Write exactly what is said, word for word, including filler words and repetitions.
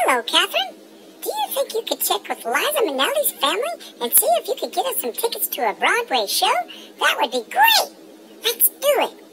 Hello, Catherine. Do you think you could check with Liza Minnelli's family and see if you could get us some tickets to a Broadway show? That would be great. Let's do it.